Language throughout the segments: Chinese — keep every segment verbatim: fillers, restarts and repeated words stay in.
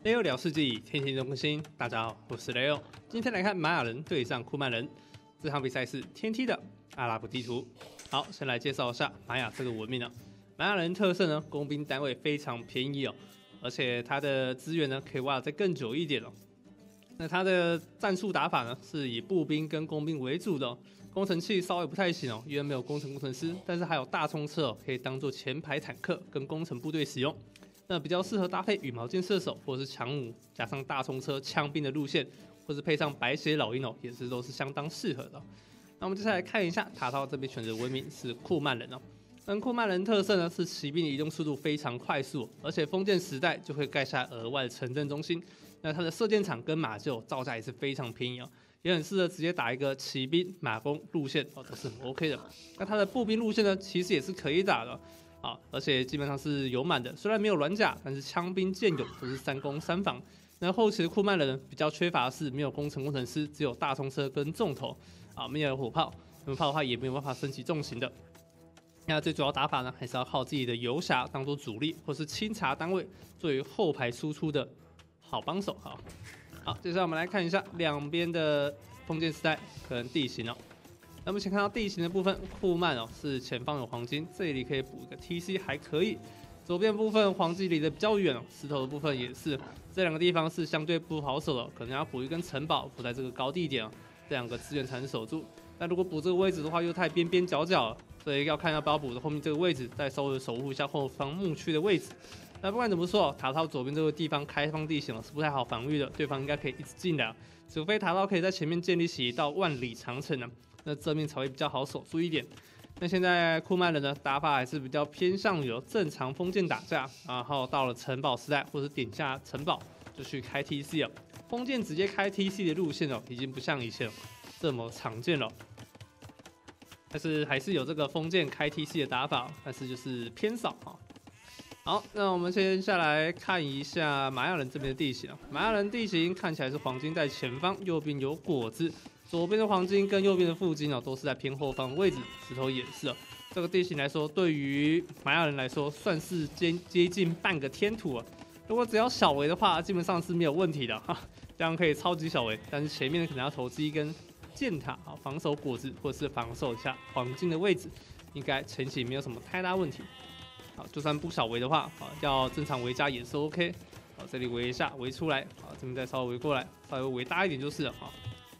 雷欧聊世纪，天天都更新。大家好，我是雷欧。今天来看玛雅人对上库曼人，这场比赛是天梯的阿拉伯地图。好，先来介绍一下玛雅这个文明啊。玛雅人特色呢，工兵单位非常便宜哦，而且它的资源呢可以挖得再更久一点哦。那它的战术打法呢，是以步兵跟工兵为主的、哦。工程器稍微不太行哦，因为没有工程工程师，但是还有大冲车哦，可以当做前排坦克跟工程部队使用。那比较适合搭配羽毛箭射手或者是强弩，加上大冲车枪兵的路线，或是配上白血老鹰哦，也是都是相当适合的、哦。那我们接下来看一下塔套这边选择文明是库曼人哦。那库曼人特色呢是骑兵的移动速度非常快速、哦，而且封建时代就会盖下额外的城镇中心。那它的射箭场跟马厩造价也是非常便宜哦，也很适合直接打一个骑兵马弓路线哦，都是很 OK 的。那它的步兵路线呢，其实也是可以打的、哦。啊，而且基本上是有满的，虽然没有软甲，但是枪兵剑勇都是三攻三防。那后期的库曼人比较缺乏的是没有工程工程师，只有大冲车跟重头啊，没有火炮，火炮的话也没有办法升级重型的。那最主要打法呢，还是要靠自己的游侠当做主力，或是清查单位作为后排输出的好帮手。好，好，接下来我们来看一下两边的封建时代跟地形哦。那么先看到地形的部分，库曼哦是前方有黄金，这里可以补一个 T C 还可以。左边部分黄金离得比较远哦，石头的部分也是，这两个地方是相对不好守的，可能要补一根城堡，补在这个高地点哦，这两个资源才能守住。那如果补这个位置的话，又太边边角角了，所以要看要不要补的后面这个位置，再稍微守护一下后方牧区的位置。那不管怎么说，塔套左边这个地方开放地形哦是不太好防御的，对方应该可以一直进来，除非塔套可以在前面建立起一道万里长城呢。那正面才会比较好守住一点。那现在库曼人呢打法还是比较偏向于正常封建打架，然后到了城堡时代或者点下城堡就去开 T C 了。封建直接开 T C 的路线哦，已经不像以前这么常见了。但是还是有这个封建开 T C 的打法，但是就是偏少啊。好，那我们先下来看一下玛雅人这边的地形啊。玛雅人地形看起来是黄金在前方，右边有果子。左边的黄金跟右边的附金哦，都是在偏后方的位置，石头也是哦。这个地形来说，对于玛雅人来说，算是接接近半个天土啊。如果只要小围的话，基本上是没有问题的哈，这样可以超级小围。但是前面可能要投资一根箭塔啊，防守果子或者是防守一下黄金的位置，应该前期没有什么太大问题。好，就算不小围的话，啊，要正常围加也是 OK。好，这里围一下，围出来，好，这边再稍微围过来，稍微围大一点就是了啊。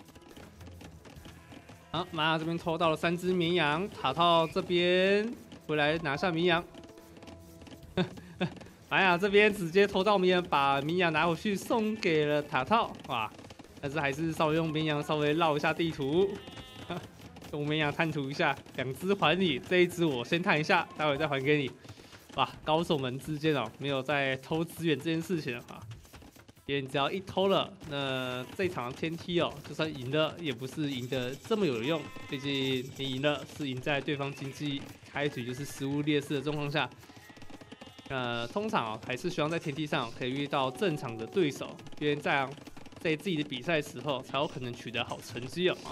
好，玛雅这边偷到了三只绵羊，塔套这边回来拿下绵羊。玛雅这边直接偷到绵羊，把绵羊拿回去送给了塔套，哇！但是还是稍微用绵羊稍微绕一下地图，用绵羊探图一下，两只还你，这一只我先探一下，待会再还给你。哇，高手们之间哦，没有在偷资源这件事情啊。因为你只要一偷了，那这场天梯哦，就算赢了，也不是赢得这么有用。毕竟你赢了，是赢在对方经济开局就是食物劣势的状况下。呃，通常哦，还是希望在天梯上可以遇到正常的对手，因为在在自己的比赛时候才有可能取得好成绩哦啊。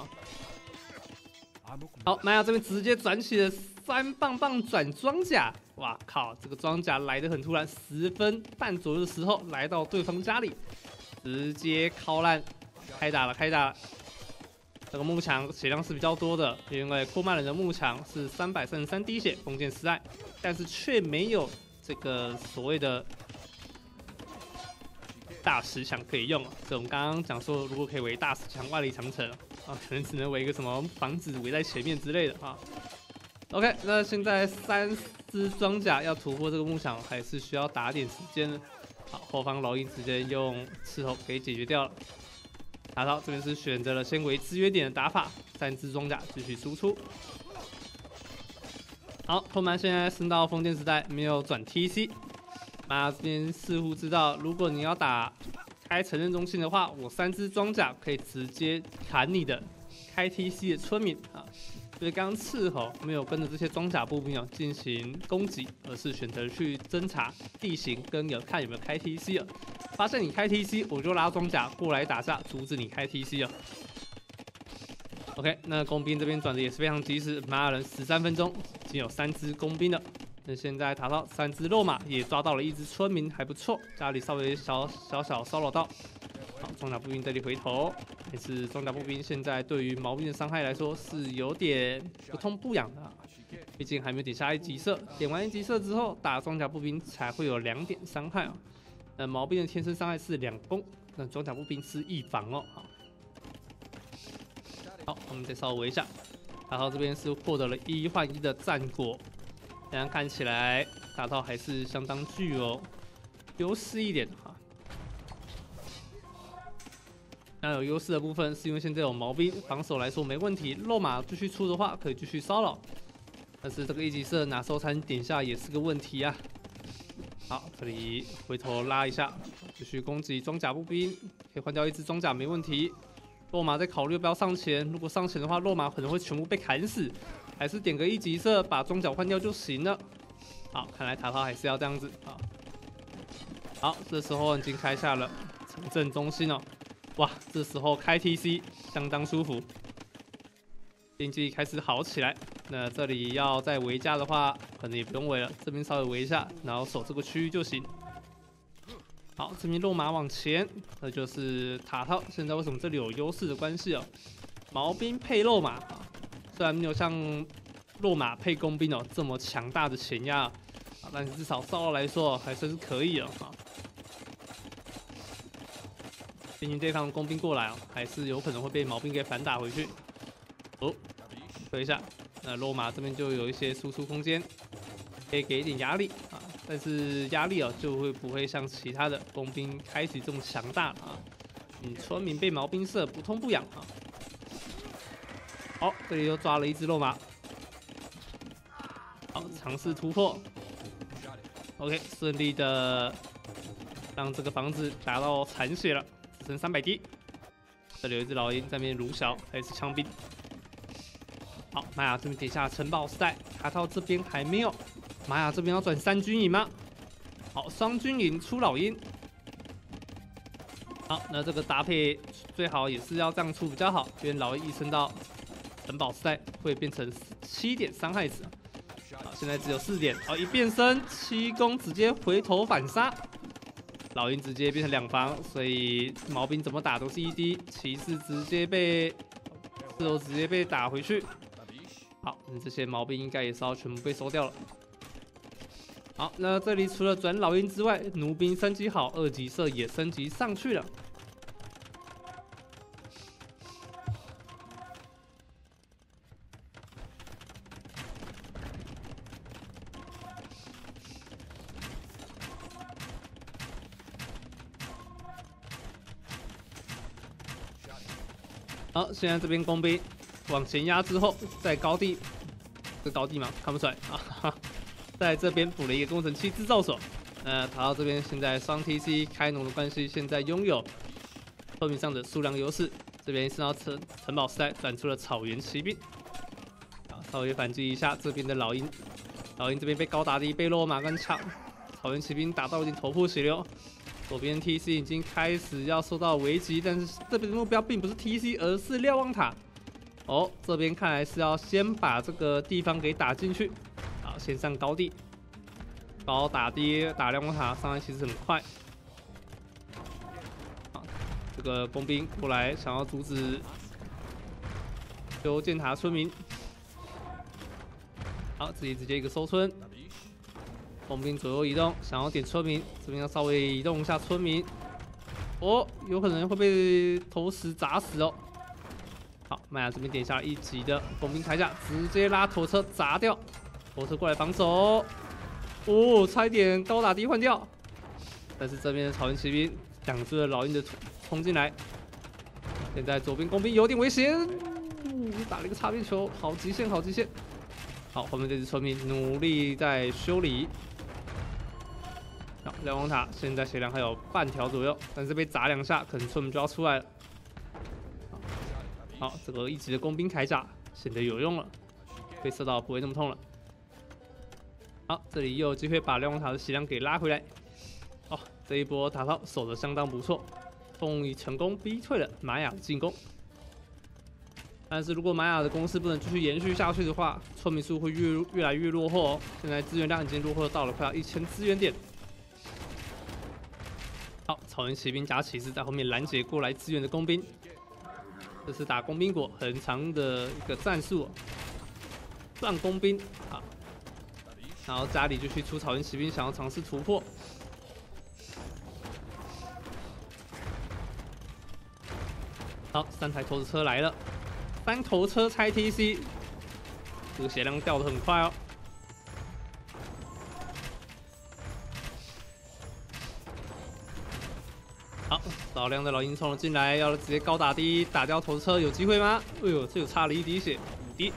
好，玛雅这边直接转起了三棒棒转装甲，哇靠！这个装甲来得很突然，十分半左右的时候来到对方家里，直接敲烂，开打了，开打了。这个幕墙血量是比较多的，因为库曼人的幕墙是三百三十三滴血，封建时代，但是却没有这个所谓的大石墙可以用。所以我们刚刚讲说，如果可以围大石墙、万里长城啊，可能只能围一个什么房子围在前面之类的啊。OK， 那现在三只装甲要突破这个幕墙，还是需要打点时间的。好，后方老鹰直接用刺头给解决掉了。塔套这边是选择了先围制约点的打法，三只装甲继续输出。好，后曼现在升到封建时代，没有转 T C。玛雅这边似乎知道，如果你要打开城镇中心的话，我三只装甲可以直接砍你的开 T C 的村民啊。所以刚刚斥候没有跟着这些装甲步兵哦进行攻击，而是选择去侦查地形跟有看有没有开 T C 啊。发现你开 T C， 我就拉装甲过来打架，阻止你开 T C 啊。OK， 那工兵这边转的也是非常及时，玛雅人十三分钟已经有三支工兵了。 那现在塔到三只肉马也抓到了一只村民，还不错，家里稍微小小小骚扰到。好，装甲步兵这里回头，也是装甲步兵现在对于毛兵的伤害来说是有点不痛不痒的、啊，毕竟还没有点下一级射，点完一级射之后打装甲步兵才会有两点伤害啊。那毛兵的天生伤害是两攻，那装甲步兵是一防哦。好，好，我们再稍微围一下，打到这边是获得了一换一的战果，这样看起来打到还是相当具有优势一点哈。那有优势的部分是因为现在有毛兵，防守来说没问题，肉马继续出的话可以继续骚扰，但是这个一级射哪时候才能点下也是个问题啊。好，这里回头拉一下，继续攻击装甲步兵，可以换掉一只装甲没问题。肉马在考虑要不要上前，如果上前的话，肉马可能会全部被砍死，还是点个一级射把装甲换掉就行了。好，看来塔炮还是要这样子啊。好，这时候已经开下了城镇中心哦。哇，这时候开 T C 相当舒服，经济开始好起来。那这里要再围家的话，可能也不用围了，这边稍微围一下，然后守这个区域就行。好，这边落马往前，这就是塔套。现在为什么这里有优势的关系哦？毛兵配肉马啊，虽然没有像落马配工兵哦这么强大的前压啊，但是至少骚扰来说还算是可以了啊。毕竟对方工兵过来哦，还是有可能会被毛兵给反打回去。哦，推一下，那罗马这边就有一些输出空间，可以给一点压力啊。但是压力哦就会不会像其他的工兵开启这么强大啊。你村民被毛兵射不痛不痒啊。好，这里又抓了一只肉马。好，尝试突破。OK， 顺利的让这个房子达到残血了。剩三百滴，这里有一只老鹰在那边撸小，还有一只枪兵。好，玛雅这边点下城堡时代，卡到这边还没有。玛雅这边要转三军营吗？好，双军营出老鹰。好，那这个搭配最好也是要这样出比较好，因为老鹰一升到城堡时代会变成七点伤害值。好，现在只有四点。好，一变身七攻直接回头反杀。老鹰直接变成两防，所以毛兵怎么打都是一滴，骑士直接被四楼直接被打回去。好，那这些毛兵应该也是要全部被收掉了。好，那这里除了转老鹰之外，弩兵升级好，二级射也升级上去了。好，现在这边工兵往前压之后，在高地，这高地吗？看不出来啊。哈哈，在这边补了一个工程器制造所。呃，塔到这边现在双 T C 开农的关系，现在拥有透明上的数量优势。这边是要城城堡时代转出了草原骑兵，啊，稍微反击一下这边的老鹰。老鹰这边被高达的被落马跟抢，草原骑兵打到已经头破血流。左边 T C 已经开始要受到危机，但是这边的目标并不是 T C， 而是瞭望塔。哦，这边看来是要先把这个地方给打进去。好，先上高地，高打低打瞭望塔，上来其实很快。好，这个工兵过来想要阻止修建塔村民。好，自己直接一个收村。工兵左右移动，想要点村民，这边要稍微移动一下村民。哦，有可能会被投石砸死哦。好，麦雅这边点下一级的工兵铠甲，直接拉拖车砸掉，拖车过来防守。哦，差一点高打低换掉，但是这边的草原骑兵挡住了老鹰的冲进来。现在左边工兵有点危险，哦，打了一个擦边球，好极限，好极限。好，后面这只村民努力在修理。好，瞭望塔现在血量还有半条左右，但是被砸两下，可能村民就要出来了。好，好，这个一级的工兵铠甲显得有用了，被射到不会那么痛了。好，这里又有机会把瞭望塔的血量给拉回来。哦，这一波塔炮守得相当不错，终于成功逼退了玛雅的进攻。 但是如果玛雅的攻势不能继续延续下去的话，村民数会越越来越落后哦。现在资源量已经落后到了快要一千资源点。好，草原骑兵加骑士在后面拦截过来支援的工兵，这是打工兵国很长的一个战术、哦，断工兵啊。然后家里就去出草原骑兵，想要尝试突破。好，三台投石车来了。 三头车拆 T C， 这个血量掉得很快哦。好，少量的老鹰冲了进来，要直接高打低打掉头车，有机会吗？哎呦，这有差了一滴血，五滴。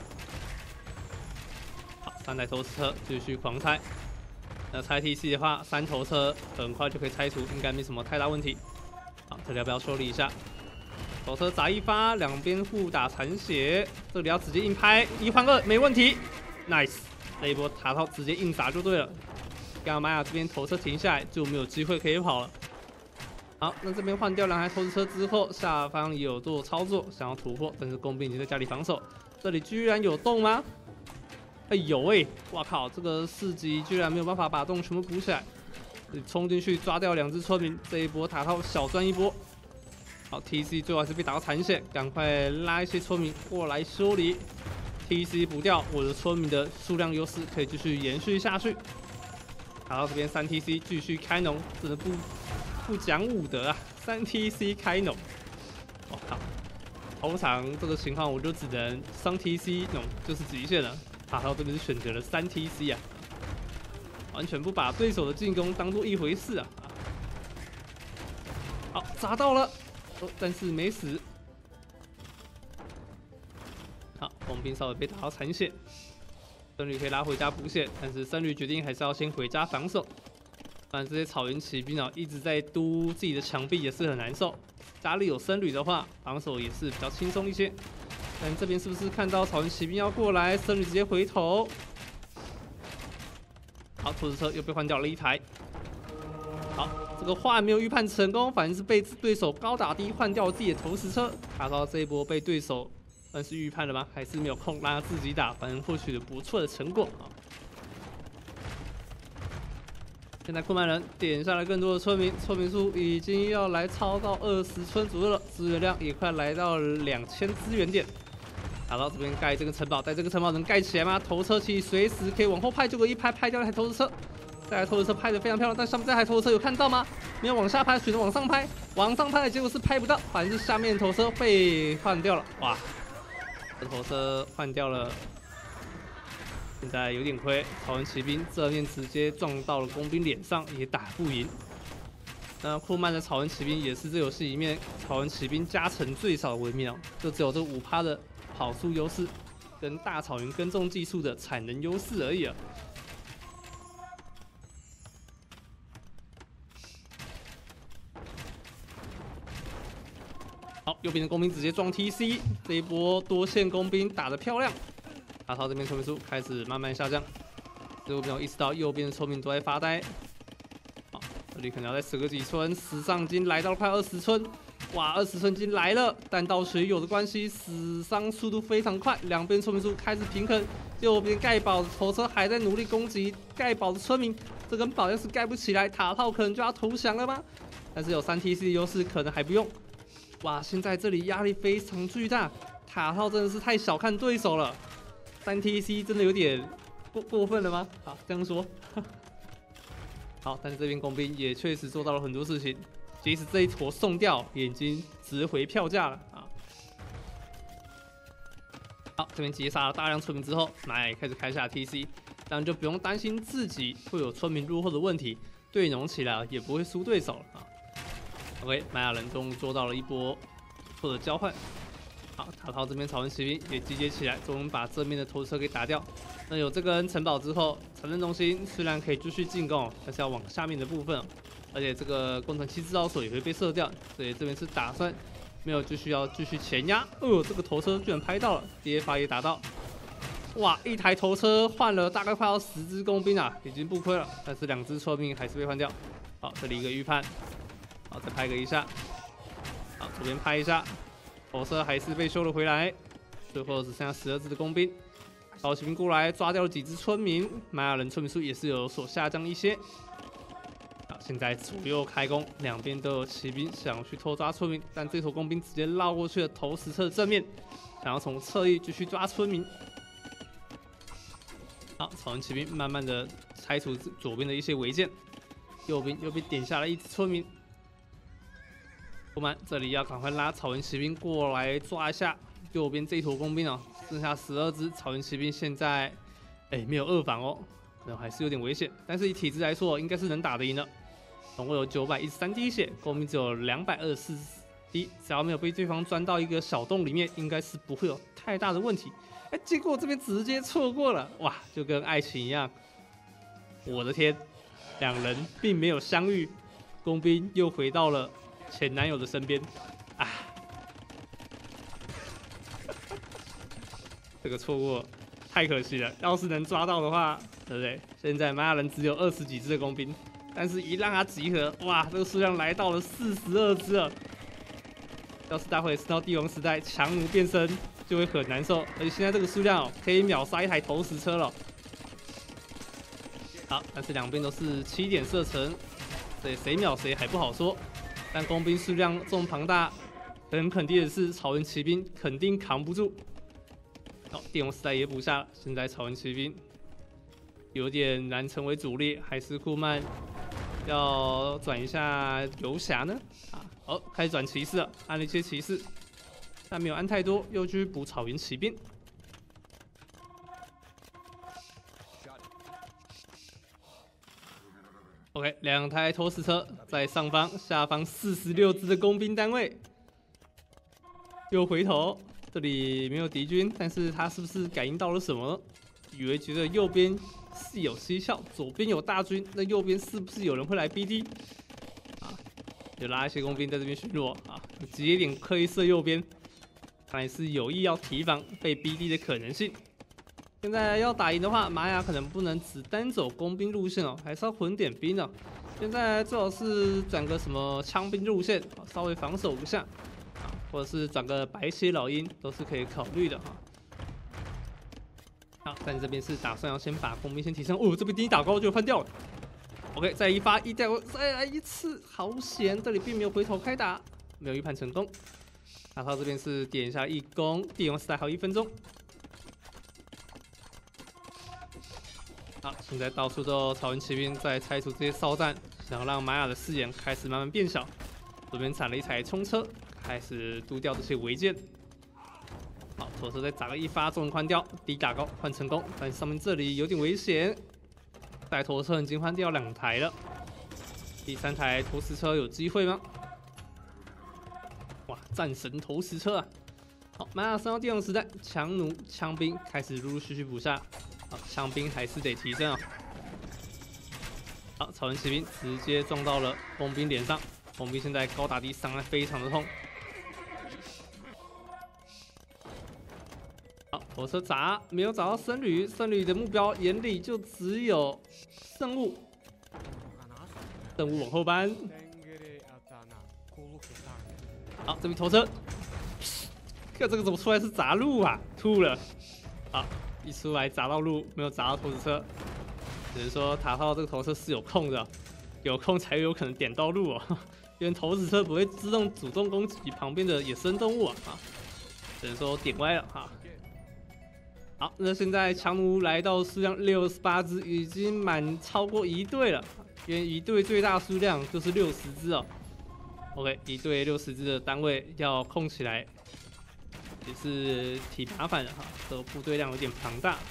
好，三台头车继续狂拆。那拆 T C 的话，三头车很快就可以拆除，应该没什么太大问题。好，这里要不要修理一下？ 手车砸一发，两边互打残血，这里要直接硬拍，一换二没问题 ，nice， 那一波塔套直接硬砸就对了。刚刚玛雅这边头车停下来就没有机会可以跑了。好，那这边换掉两台投石车之后，下方也有做操作，想要突破，但是工兵已经在家里防守。这里居然有洞吗？哎有哎、欸，哇靠，这个四级居然没有办法把洞全部补起来，冲进去抓掉两只村民，这一波塔套小赚一波。 好 ，T C 最后还是被打到残血，赶快拉一些村民过来修理。T C 补掉，我的村民的数量优势可以继续延续下去。打到这边三 T C 继续开农，真的不不讲武德啊！三 T C 开农，我靠！通常这个情况我就只能双 T C 农就是极限了。打到这边是选择了三 T C 啊，完全不把对手的进攻当做一回事啊！好，砸到了。 哦，但是没死。好，工兵稍微被打到残血，僧侣可以拉回家补血，但是僧侣决定还是要先回家防守。不然这些草原骑兵啊一直在嘟自己的墙壁也是很难受。家里有僧侣的话，防守也是比较轻松一些。但这边是不是看到草原骑兵要过来，僧侣直接回头？好，投石车又被换掉了一台。好。 这个换没有预判成功，反正是被对手高打低换掉自己的投石车。塔高这一波被对手算是预判了吗？还是没有空让他自己打，反正获取了不错的成果啊。现在库曼人点下了更多的村民，村民数已经要来超到二十村左右了，资源量也快来到两千资源点。打到这边盖这个城堡，但这个城堡能盖起来吗？投车器随时可以往后拍，结果一拍拍掉一台投石车。 这台投石车拍得非常漂亮，但上面这台投石车有看到吗？没有往下拍，选择往上拍，往上拍的结果是拍不到，反正是下面投车被换掉了。哇，这投车换掉了，现在有点亏。草原骑兵正面直接撞到了工兵脸上，也打不赢。那库曼的草原骑兵也是这游戏里面草原骑兵加成最少的文明哦，就只有这五趴的跑速优势，跟大草原耕种技术的产能优势而已啊。 好，右边的工兵直接撞 T C， 这一波多线工兵打得漂亮。阿涛这边村民数开始慢慢下降，这边我意识到右边的村民都在发呆。好，这里可能要再死个几村，死伤已经来到了快二十村。哇，二十村已经来了，但到水友的关系，死伤速度非常快，两边村民数开始平衡。右边盖堡的头车还在努力攻击盖堡的村民，这根堡要是盖不起来，塔炮可能就要投降了吗？但是有三 T C 的优势，可能还不用。 哇，现在这里压力非常巨大，塔套真的是太小看对手了。三 T C 真的有点过过分了吗？好，这样说。好，但是这边工兵也确实做到了很多事情，即使这一坨送掉，也已经值回票价了啊。好，这边截杀了大量村民之后，玛雅也开始开下 T C， 当然就不用担心自己会有村民落后的问题，对农起来也不会输对手了啊。 OK， 玛雅人终于做到了一波不错的交换。好，塔套这边草原骑兵也集结起来，终于把正面的头车给打掉。那有这根城堡之后，城镇中心虽然可以继续进攻，但是要往下面的部分，而且这个工程器制造所也会被射掉，所以这边是打算没有继续要继续前压。哦呦，这个头车居然拍到了，第一发也打到。哇，一台头车换了大概快要十只工兵啊，已经不亏了，但是两只村民还是被换掉。好，这里一个预判。 好，再拍个一下。好，左边拍一下，火车还是被修了回来。 最后只剩下十二只的工兵。草原骑兵过来抓掉了几只村民，玛雅人村民数也是有所下降一些。好，现在左右开弓，两边都有骑兵想去偷抓村民，但这头工兵直接绕过去了投石车的正面，想要从侧翼继续抓村民。好，草原骑兵慢慢的拆除左边的一些违建，右边又被点下了一只村民。库曼这里要赶快拉草原骑兵过来抓一下右边这一坨工兵哦，剩下十二只草原骑兵，现在哎没有二防哦，可能还是有点危险，但是以体质来说，应该是能打得赢的。总共有九百一十三滴血，工兵只有两百二十四滴，只要没有被对方钻到一个小洞里面，应该是不会有太大的问题。哎，结果这边直接错过了，哇，就跟爱情一样，我的天，两人并没有相遇，工兵又回到了前男友的身边，啊，这个错过太可惜了，要是能抓到的话，对不对？现在玛雅人只有二十几只的工兵，但是一让他集合，哇，这个数量来到了四十二只了。要是待会升到帝王时代，强弩变身就会很难受，而且现在这个数量哦，可以秒杀一台投石车了。好，但是两边都是七点射程，对，谁秒谁还不好说。但工兵数量这么庞大，很肯定的是草原骑兵肯定扛不住。好，帝王时代也补下了，现在草原骑兵有点难成为主力，还是库曼要转一下游侠呢？啊，好，开始转骑士了，按了一些骑士，但没有按太多，又去补草原骑兵。OK， 两台投石车在上方，下方四十六支的工兵单位，又回头，这里没有敌军，但是他是不是感应到了什么呢？以为觉得右边是有蹊跷，左边有大军，那右边是不是有人会来 B D？ 啊，就拉一些工兵在这边巡逻啊，直接点刻意射右边，看来是有意要提防被 B D 的可能性。现在要打赢的话，玛雅可能不能只单走工兵路线哦，还是要混点兵哦。现在最好是转个什么枪兵路线，稍微防守一下啊，或者是转个白血老鹰，都是可以考虑的哈。好，但这边是打算要先把工兵先提升，哦，这边第一打高就翻掉了。OK， 再一发一掉，再来一次，好险！这里并没有回头开打，没有预判成功。打到这边是点一下一攻，帝王时代还有一分钟。好，现在到处都有草原骑兵在拆除这些哨站，想让玛雅的视野开始慢慢变小。左边铲了一台冲车，开始丢掉这些违建。好，左车再砸个一发，中换掉，低打高换成功，但上面这里有点危险。带头车已经换掉两台了，第三台投石车有机会吗？哇，战神投石车啊！好，玛雅升到帝王时代，强弩、枪兵开始陆陆续续补下。好，枪兵还是得提升啊！好，草原骑兵直接撞到了工兵脸上，工兵现在高打低，伤害非常的痛。好，火车砸没有找到僧侣，僧侣的目标眼里就只有圣物，圣物往后搬。好，这边头车，看这个怎么出来是砸路啊？吐了。好。一出来砸到路，没有砸到投石车，只能说塔炮这个投车是有空的，有空才有可能点到路哦。因为投石车不会自动主动攻击旁边的野生动物啊，只能说点歪了哈。好，那现在强弩来到数量六十八只，已经满超过一队了，因为一队最大数量就是六十只哦。OK， 一队六十只的单位要控起来。也是挺麻烦的哈，这个部队量有点庞大。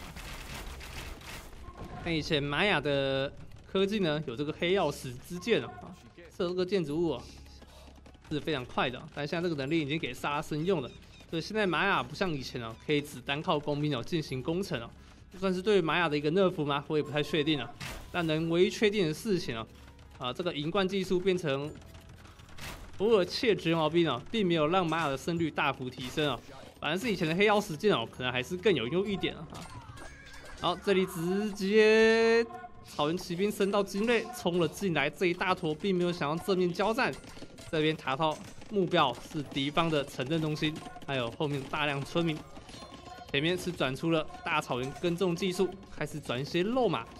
那以前玛雅的科技呢，有这个黑曜石之剑啊，射这个建筑物啊是非常快的，但现在这个能力已经给萨拉森用了，所以现在玛雅不像以前哦，可以只单靠工兵哦进行攻城哦，算是对玛雅的一个nerf吗？我也不太确定啊。但能唯一确定的事情哦，啊，这个银冠技术变成偶尔切绝毛兵哦，并没有让玛雅的胜率大幅提升哦。反而是以前的黑曜石剑哦，可能还是更有用一点啊。好，这里直接草原骑兵升到精锐，冲了进来，这一大坨并没有想要正面交战。这边塔套目标是敌方的城镇中心，还有后面大量村民。 前面是转出了大草原耕种技术，开始转一些肉马。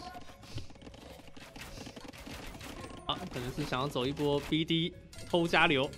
啊，可能是想要走一波 B D 偷加流。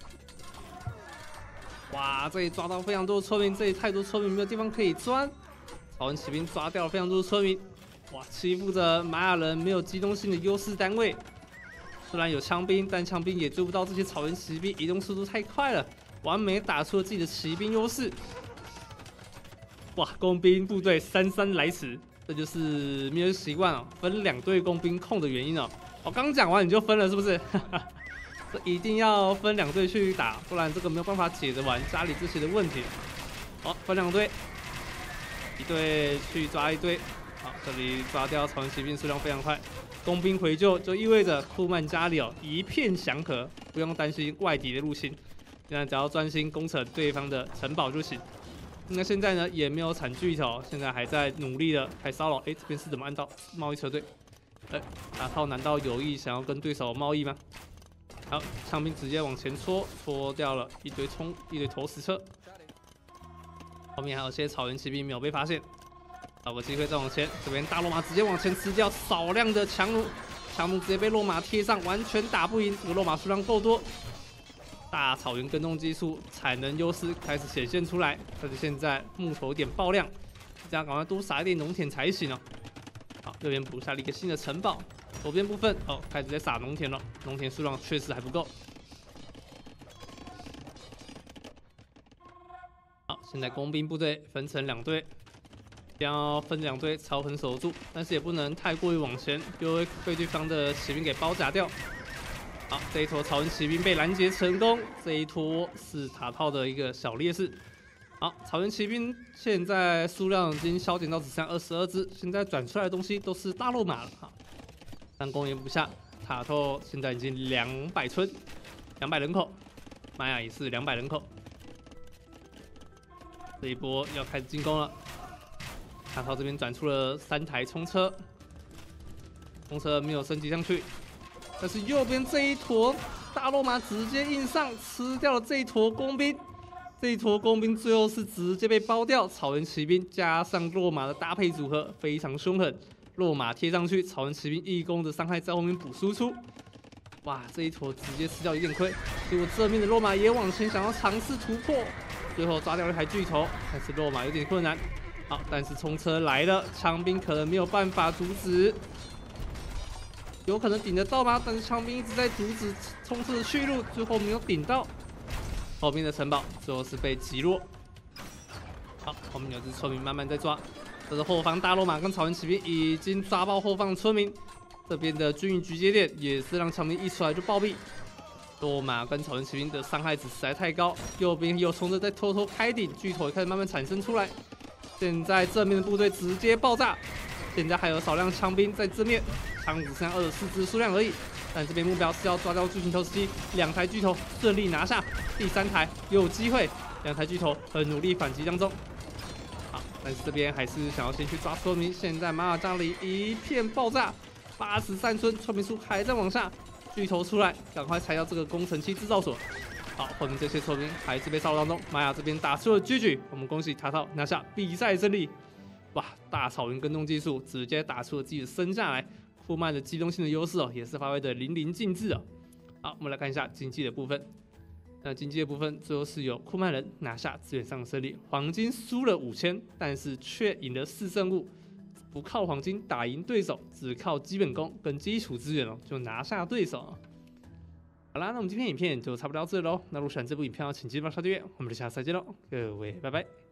哇，这里抓到非常多的村民，这里太多村民没有地方可以钻。草原骑兵抓掉了非常多的村民。哇，欺负着玛雅人没有机动性的优势单位。虽然有枪兵，但枪兵也追不到这些草原骑兵，移动速度太快了，完美打出了自己的骑兵优势。哇，工兵部队姗姗来迟，这就是没有习惯哦，分两队工兵控的原因哦。我刚讲完你就分了是不是？这一定要分两队去打，不然这个没有办法解得完家里这些的问题。好，分两队，一队去抓一队。好，这里抓掉草原骑兵数量非常快，工兵回救就意味着库曼家里哦一片祥和，不用担心外敌的入侵，现在只要专心攻城对方的城堡就行。那现在呢也没有惨巨头，现在还在努力的开骚扰。哎，这边是怎么按到贸易车队？哎，打炮难道有意想要跟对手贸易吗？好，枪兵直接往前戳，戳掉了一堆冲一堆投石车。后面还有些草原骑兵没有被发现，找个机会再往前。这边大罗马直接往前吃掉少量的强弩，强弩直接被落马贴上，完全打不赢。这个落马数量够多。大草原耕种技术产能优势开始显现出来，但是现在木头有点爆量，这样赶快多撒一点农田才行哦。好，右边补下了一个新的城堡，左边部分哦开始在撒农田了，农田数量确实还不够。好，现在工兵部队分成两队，要分两队才能守住，但是也不能太过于往前，就会被对方的骑兵给包夹掉。好，这一坨草原骑兵被拦截成功，这一坨是塔炮的一个小劣势。好，草原骑兵现在数量已经削减到只剩二十二只，现在转出来的东西都是大肉马了哈。但攻也不下，塔透现在已经两百村，两百人口，玛雅也是两百人口。这一波要开始进攻了，塔透这边转出了三台冲车，冲车没有升级上去。但是右边这一坨大肉马直接硬上，吃掉了这一坨工兵。这一坨工兵最后是直接被包掉，草原骑兵加上落马的搭配组合非常凶狠。落马贴上去，草原骑兵义工的伤害在后面补输出。哇，这一坨直接吃掉一点亏。结果正面的落马也往前想要尝试突破，最后抓掉了一台巨头，但是落马有点困难。好，但是冲车来了，枪兵可能没有办法阻止。有可能顶得到吗？但是枪兵一直在阻止冲刺的去路，最后没有顶到。后面的城堡最后是被击落。好，后面有只村民慢慢在抓。这是后方大罗马跟草原骑兵已经抓爆后方的村民。这边的军营集结点也是让枪兵一出来就暴毙。罗马跟草原骑兵的伤害值实在太高。右边有冲着在偷偷开顶，巨头也开始慢慢产生出来。现在正面的部队直接爆炸。现在还有少量枪兵在正面。枪只剩下二十四只数量而已，但这边目标是要抓掉巨型投石机，两台巨头顺利拿下，第三台有机会，两台巨头很努力反击当中。好，但是这边还是想要先去抓村民，现在马尔扎里一片爆炸，八十三村村民数还在往下，巨头出来，赶快拆掉这个工程器制造所。好，后面这些村民还是被骚扰当中，玛雅这边打出了 G G， 我们恭喜塔套拿下比赛胜利。哇，大草原耕种技术直接打出了自己的身价来。库曼的机动性的优势哦，也是发挥的淋漓尽致哦。好，我们来看一下经济的部分。那经济的部分最后是由库曼人拿下资源上的胜利，黄金输了五千，但是却赢了四胜五，不靠黄金打赢对手，只靠基本功跟基础资源哦，就拿下对手。好啦，那我们今天影片就差不多到这喽。那如果喜欢这部影片，请记得帮刷订阅，我们就下次再见喽，各位拜拜。